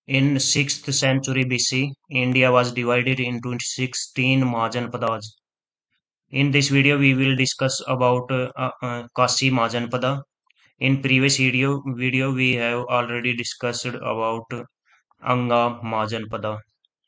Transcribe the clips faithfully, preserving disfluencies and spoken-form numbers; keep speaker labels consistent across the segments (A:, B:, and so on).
A: In sixth century B C, India was divided into sixteen Majanpadas. In this video, we will discuss about uh, uh, Kasi Majanpada. In previous video, video we have already discussed about Anga Majanpada.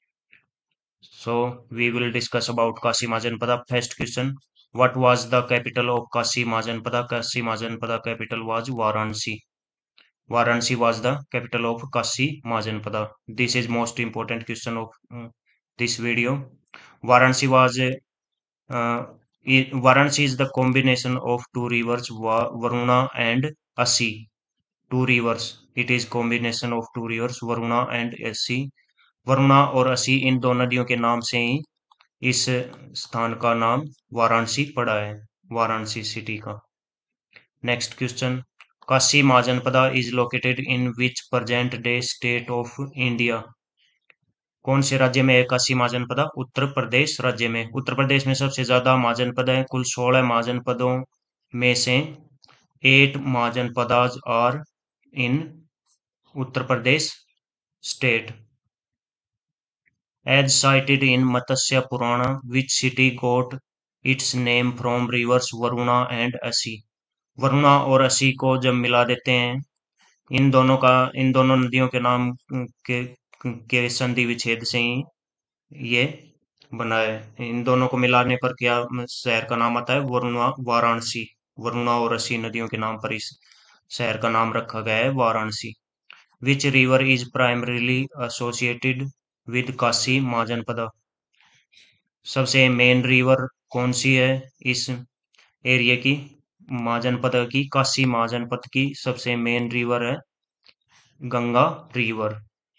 A: So we will discuss about Kasi Majanpada. First question: what was the capital of Kasi Majanpada? Kasi Majanpada capital was Varanasi. Varanasi was the capital of Kasi Majanpada. This is most important question of uh, this video. Varanasi was a uh, i- Varanasi is the combination of two rivers, Va- Varuna and Asi. Two rivers. It is combination of two rivers, Varuna and Asi. Varuna और असी इन दो नदियों के नाम से ही इस स्थान का नाम वाराणसी पड़ा है, वाराणसी सिटी का। Next question: Kashi Mahajanapada is located in which present day state of India? कौन से राज्य में है काशी महाजनपदा? उत्तर प्रदेश राज्य में। उत्तर प्रदेश में सबसे ज्यादा महाजनपद है, कुल सोलह महाजनपदों में से eight Mahajanapadas are in Uttar Pradesh state. As cited in Matsya Purana, which city got its name from rivers Varuna and Asi? Varuna और असी को जब मिला देते हैं, इन दोनों का इन दोनों नदियों के नाम के के संधि विच्छेद से ही ये बना है। इन दोनों को मिलाने पर क्या शहर का नाम आता है? वरुणा, वाराणसी। वरुणा और असी नदियों के नाम पर इस शहर का नाम रखा गया है Varanasi. Which river is primarily associated with Kashi Mahajanapada? सबसे मेन रिवर कौन सी है इस एरिया की? महाजनपद की, काशी महाजनपद की सबसे मेन रिवर है Ganga river.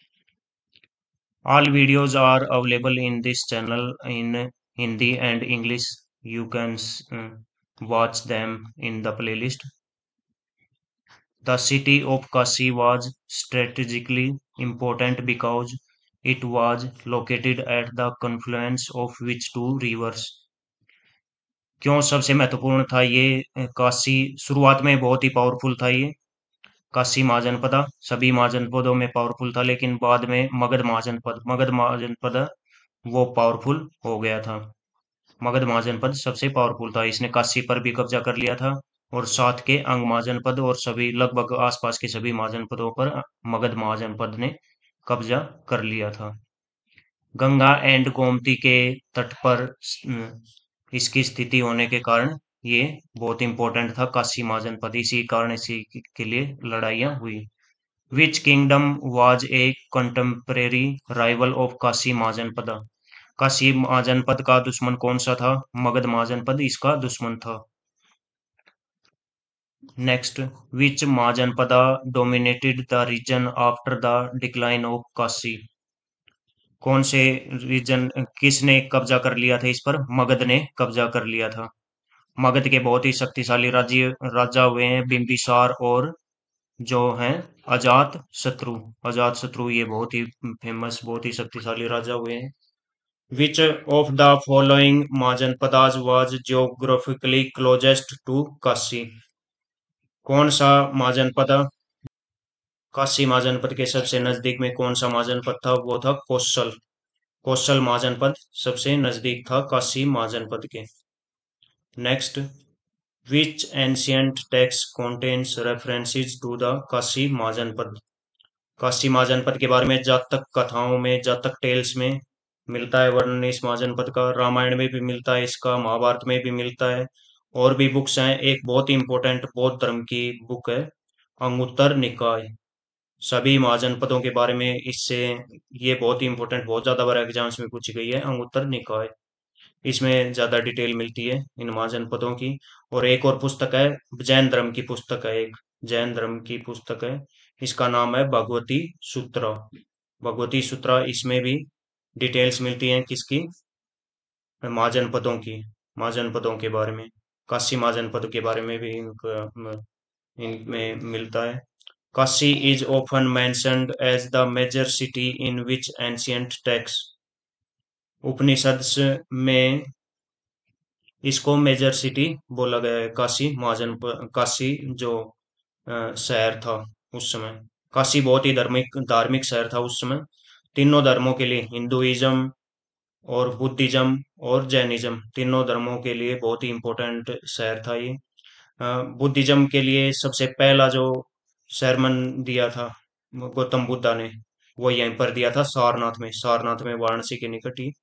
A: All videos are available in this channel in Hindi and English. You can uh, watch them in the playlist. The city of Kashi was strategically important because it was located at the confluence of which two rivers? क्यों सबसे महत्वपूर्ण था ये अ, काशी? शुरुआत में बहुत ही powerful था ये काशी महाजनपद, सभी महाजनपदों में पावरफुल था, लेकिन बाद में मगध महाजनपद मगध महाजनपद वो पावरफुल हो गया था। मगध महाजनपद सबसे पावरफुल था, इसने काशी पर भी कब्जा कर लिया था और साथ के अंग महाजनपद और सभी लगभग आसपास के सभी महाजनपदों पर मगध महाजनपद ने कब्जा कर लिया था। गंगा एंड गोमती के तट पर अ, इसकी स्थिति होने के कारण ये बहुत इंपॉर्टेंट था काशी महाजनपद, इसी कारण इसी के लिए लड़ाइयाँ हुई। Which kingdom was a contemporary rival of Kashi Mahajanapad? Kashi Mahajanapad का दुश्मन कौन सा था? मगध महाजनपद इसका दुश्मन था। Next: which Mahajanapada dominated the region after the decline of Kashi? कौन से रीजन किसने कब्जा कर लिया था इस पर? मगध ने कब्जा कर लिया था। मगध के बहुत ही शक्तिशाली राज्य राजा हुए हैं बिंबिसार और जो हैं अजात शत्रु। अजात शत्रु ये बहुत ही फेमस, बहुत ही शक्तिशाली राजा हुए हैं। Which of the following Mahajanapadas was geographically closest to Kashi? कौन सा महाजनपद काशी महाजनपद के सबसे नजदीक में कौन सा महाजनपद था? वो था कौशल। कौशल महाजनपद सबसे नजदीक था काशी महाजनपद के। Next: which ancient text contains references to the Kashi Mahajanapad? Kashi Mahajanapad के बारे में जातक कथाओं में, जातक टेल्स में मिलता है वर्णन इस महाजनपद का। रामायण में भी मिलता है इसका, महाभारत में भी मिलता है, और भी बुक्स हैं। एक बहुत ही इंपॉर्टेंट बौद्ध धर्म की बुक है अंगुत्तर निकाय। सभी महाजनपदों के बारे में इससे, ये बहुत ही इंपॉर्टेंट, बहुत ज्यादा बार एग्जाम्स में पूछी गई है अंगुत्तर निकाय। इसमें ज्यादा डिटेल मिलती है इन महाजनपदों की। और एक और पुस्तक है, जैन धर्म की पुस्तक है, एक जैन धर्म की पुस्तक है, इसका नाम है भगवती सूत्रा। भगवती सूत्रा, इसमें भी डिटेल्स मिलती हैं किसकी? महाजनपदों की, महाजनपदों के बारे में, काशी महाजनपद के बारे में भी इनका इनमें मिलता है। Kashi is often mentioned as the major city in which ancient texts? उपनिषद में इसको मेजर सिटी बोला गया है, काशी महाजनपद, काशी जो अ, शहर था उस समय। काशी बहुत ही धार्मिक धार्मिक शहर था उस समय। तीनों धर्मों के लिए, हिंदुइज्म और बुद्धिज्म और जैनिज्म, तीनों धर्मों के लिए बहुत ही इम्पोर्टेंट शहर था ये। अ, बुद्धिज्म के लिए सबसे पहला जो sermon दिया था गौतम बुद्धा ने, वो यहीं पर दिया था, सारनाथ में। सारनाथ में, वाराणसी के निकट ही।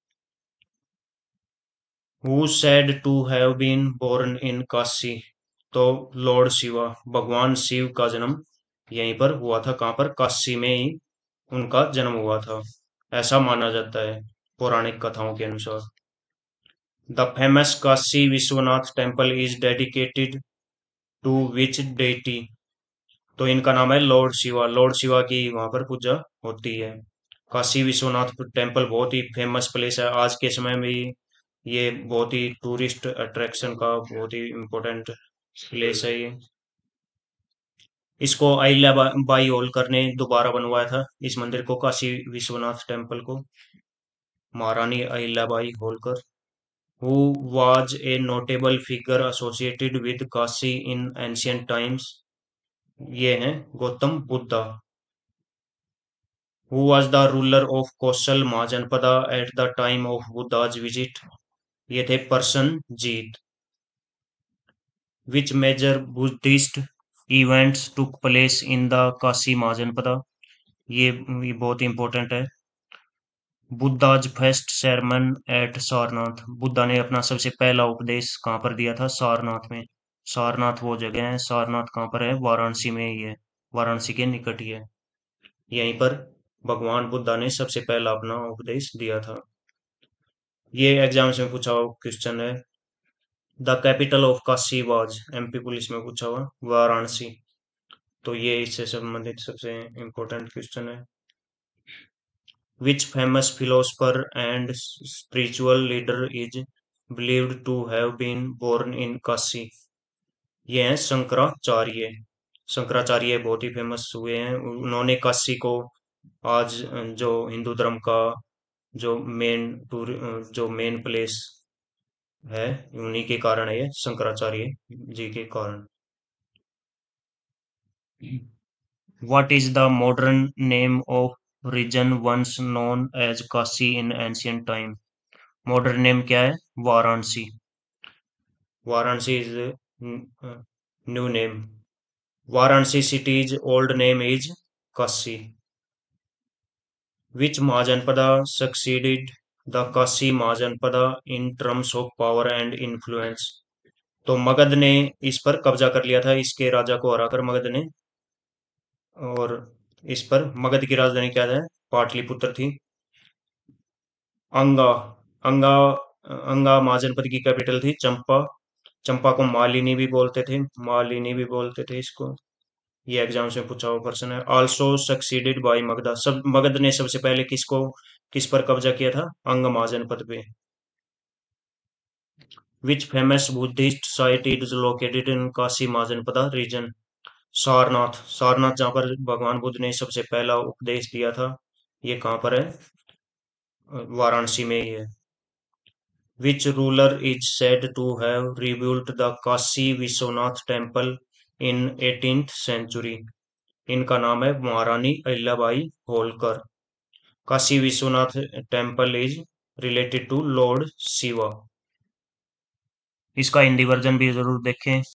A: Who said to have been born in Kashi? तो लॉर्ड शिवा, भगवान शिव का जन्म यहीं पर हुआ था। कहाँ पर? काशी में ही उनका जन्म हुआ था, ऐसा माना जाता है पौराणिक कथाओं के अनुसार। The famous Kashi Vishwanath temple is dedicated to which deity? तो इनका नाम है लॉर्ड शिवा। लॉर्ड शिवा की वहां पर पूजा होती है। काशी विश्वनाथ टेम्पल बहुत ही फेमस प्लेस है आज के समय में। ये बहुत ही टूरिस्ट अट्रैक्शन का बहुत ही इम्पोर्टेंट प्लेस है ये। इसको अहिल्याबाई होलकर ने दोबारा बनवाया था, इस मंदिर को, काशी विश्वनाथ टेम्पल को, Maharani Ahilyabai Holkar. Who was a notable figure associated with Kashi in ancient times? ये हैं Gautam Buddha. Who was the ruler of Kaushal Mahajanapada at the time of Buddha's visit? ये थे Prasenjit. Which major Buddhist events took place in the Kashi Mahajanapada? ये, ये बहुत इंपॉर्टेंट है। Buddha's first sermon at Sarnath? Buddha ने अपना सबसे पहला उपदेश कहाँ पर दिया था? सारनाथ में। सारनाथ वो जगह है, सारनाथ कहाँ पर है? वाराणसी में ही है, वाराणसी के निकट ही है। यहीं पर भगवान बुद्धा ने सबसे पहला अपना उपदेश दिया था। ये एग्जाम्स में पूछा हुआ क्वेश्चन है। The capital of Kashi was? MP police में पूछा हुआ, वाराणसी। तो ये इससे संबंधित सबसे इम्पोर्टेंट क्वेश्चन है। Which famous philosopher and spiritual leader is believed to have been born in Kashi? ये हैं शंकराचार्य। शंकराचार्य बहुत ही फेमस हुए हैं। उन्होंने काशी को आज जो हिंदू धर्म का जो मेन टूर जो मेन प्लेस है, उन्हीं के कारण है ये, शंकराचार्य जी के कारण। What is the modern name of region once known as Kashi in ancient time? Modern name क्या है? Varanasi. Varanasi is uh, new name. Varanasi city's old name is Kashi. Which Mahajanpada succeeded the Kashi Mahajanpada in terms of power and influence? तो मगध ने इस पर कब्जा कर लिया था, इसके राजा को हराकर मगध ने। और इस पर मगध की राजधानी क्या है? पाटलिपुत्र थी। अंगा अंगा अंगा महाजनपद की कैपिटल थी चंपा। चंपा को मालिनी भी बोलते थे, मालिनी भी बोलते थे इसको। ये एग्जाम में पूछा हुआ पर्सन है। Also succeeded by Magadha? सब मगध ने सबसे पहले किसको किस पर कब्जा किया था? अंग महाजनपद पे। Which famous Buddhist site is located in Kashi Mahajanapada region? Sarnath. Sarnath जहाँ पर भगवान बुद्ध ने सबसे पहला उपदेश दिया था, ये कहाँ पर है? वाराणसी में ही है। Which ruler is said to have rebuilt the Kashi Vishwanath temple in eighteenth century? इनका नाम है Maharani Ahilyabai Holkar. Kashi Vishwanath temple is related to lord Shiva. इसका हिंदी वर्जन भी जरूर देखें।